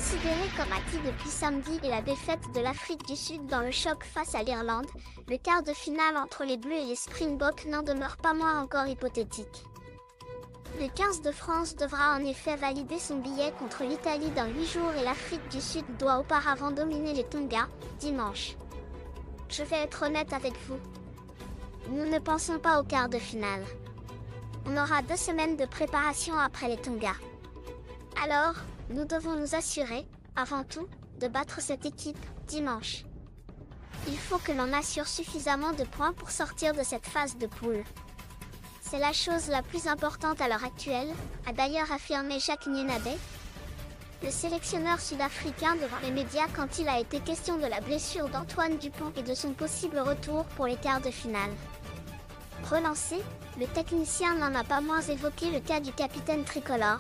Considéré comme acquis depuis samedi et la défaite de l'Afrique du Sud dans le choc face à l'Irlande, le quart de finale entre les Bleus et les Springboks n'en demeure pas moins encore hypothétique. Le 15 de France devra en effet valider son billet contre l'Italie dans 8 jours et l'Afrique du Sud doit auparavant dominer les Tonga, dimanche. Je vais être honnête avec vous. Nous ne pensons pas au quart de finale. On aura 2 semaines de préparation après les Tonga. Alors, nous devons nous assurer, avant tout, de battre cette équipe, dimanche. Il faut que l'on assure suffisamment de points pour sortir de cette phase de poule. C'est la chose la plus importante à l'heure actuelle, a d'ailleurs affirmé Jacques Nienaber, le sélectionneur sud-africain devant les médias quand il a été question de la blessure d'Antoine Dupont et de son possible retour pour les quarts de finale. Relancé, le technicien n'en a pas moins évoqué le cas du capitaine tricolore,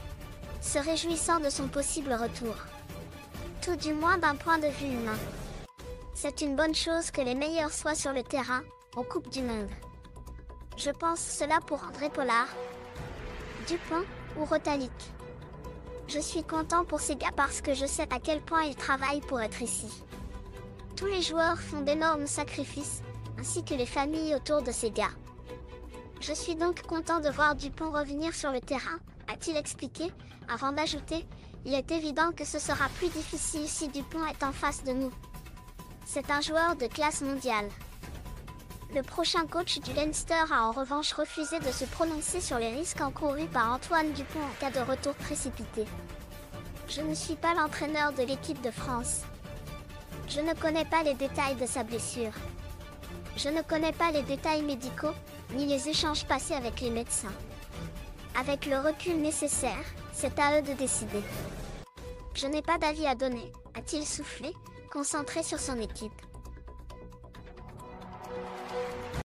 se réjouissant de son possible retour. Tout du moins d'un point de vue humain. C'est une bonne chose que les meilleurs soient sur le terrain, en Coupe du Monde. Je pense cela pour André Pollard, Dupont ou Rotalick. Je suis content pour ces gars parce que je sais à quel point ils travaillent pour être ici. Tous les joueurs font d'énormes sacrifices, ainsi que les familles autour de ces gars. Je suis donc content de voir Dupont revenir sur le terrain, a-t-il expliqué, avant d'ajouter « Il est évident que ce sera plus difficile si Dupont est en face de nous. C'est un joueur de classe mondiale. » Le prochain coach du Leinster a en revanche refusé de se prononcer sur les risques encourus par Antoine Dupont en cas de retour précipité. « Je ne suis pas l'entraîneur de l'équipe de France. Je ne connais pas les détails de sa blessure. Je ne connais pas les détails médicaux, ni les échanges passés avec les médecins. Avec le recul nécessaire, c'est à eux de décider. Je n'ai pas d'avis à donner, a-t-il soufflé, concentré sur son équipe.